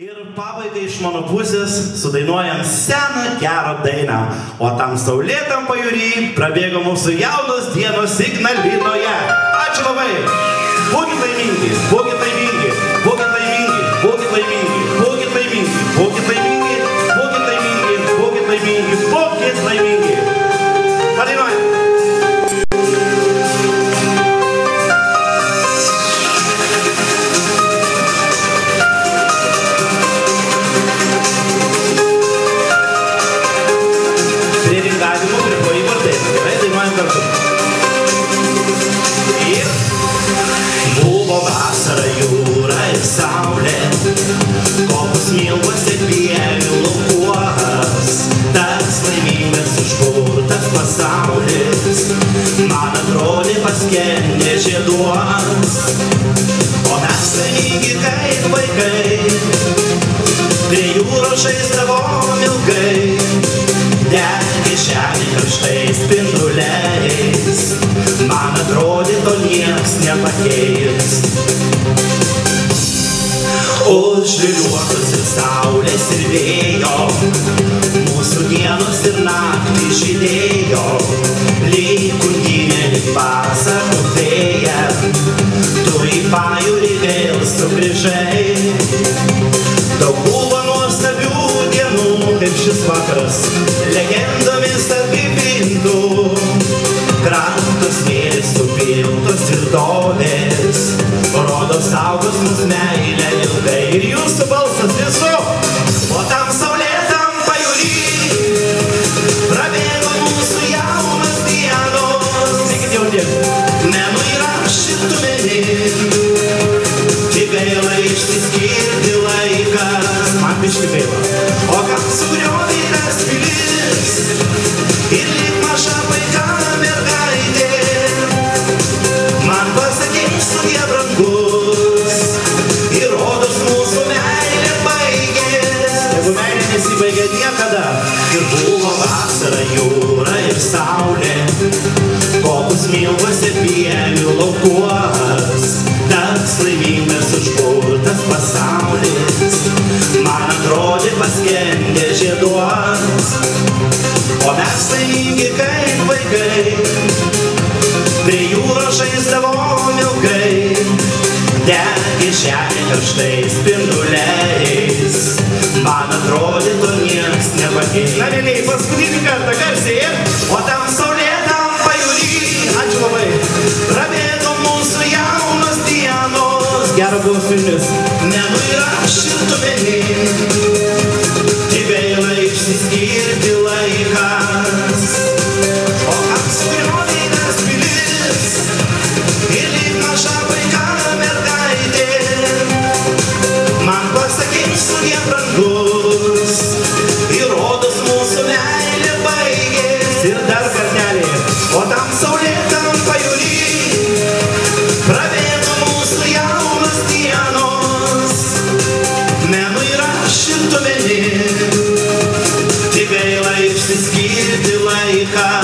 Ir pabaigai iš mano pusės sudainuojam seną gerą dainą, o tam saulėtam pajūry prabėgo mūsų jaunos dienos Ignalinoje. Ačiū labai! Būkit laimingi, būkit laimingi, būkit laimingi, būkit laimingi, būkit laimingi, būkit laimingi, būkit laimingi, būkit laimingi, būkit laimingi. Padainuojam! Buvo vasara, jūra ir saulė, kopos milvose pienių laukuos, tas laimingas užburtas pasaulis, man atrodė paskendė žieduos, o mes laimingi kaip vaikai, prie jūros žaisdavom ilgai, degė žemė karštais spinduliais, man atrodė to nieks nepakeis. Užliuotos ir saulės ir vėjo, mūsų dienos ir naktį žydėjo, lyg undinė, lyg pasakų fėja, tu į pajūrį vėl sugrįžai. Daug buvo nuostabių dienų, kaip šis vakaras, legendomis apipintų. Krantos mėlis supiltos ir dolės, rodo saugos mus meilę ilgai. Ir jūsų balsas visų, o tam saulėtam pajūry prabėgo mūsų jaunas dienos. Sveikit jauni, menu ir aš ir tu meni, tik gaila išsiskirti laikas. Man biški gaila, o kam sugriovė tas pilis ir lyg maža vaiką mergaitė, man pasakys sudie brangus, ir rodos mūsų meilė baigės. Jeigu meilė nesibaigia niekada, ir buvo vasara, jūra ir saulė, kopos milvose pienių laukuos, tas laimingas užburtas pasaulis, man atrodė paskendė žieduos, o mes laimingi kaip vaikai, prie jūros žaisdavom ilgai, degė žemė karštais spinduliais, man atrodė to nieks nepakeis. Na, mėlyje, paskutinį kartą garsiai, o tam saulėtam pajūry, ačiū labai, prabėgo mūsų jaunos dienos. Gero buvo su jumis. Menu ir aš ir tu meni, tik gaila išsiskirti laikas, o kam sugriovė tas pilis ir lyg maža vaiką mergaitė, man pasakys sudie brangus, ir rodos mūsų meilė baigės. Ir dar kartelį, o tam saulėtam pajūry prabėgo mūsų jaunas dienos, menu ir aš ir tu meni, tik gaila išsiskirti laiką.